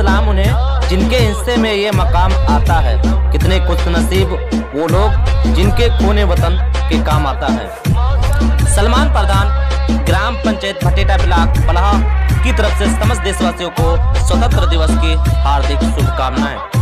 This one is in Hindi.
सलाम उन्हें जिनके हिस्से में ये मकाम आता है। कितने खुशनसीब वो लोग जिनके खूने वतन के काम आता है। सलमान प्रधान, ग्राम पंचायत भटेटा ब्लॉक बलहा की तरफ से समस्त देशवासियों को स्वतंत्र दिवस की हार्दिक शुभकामनाएं।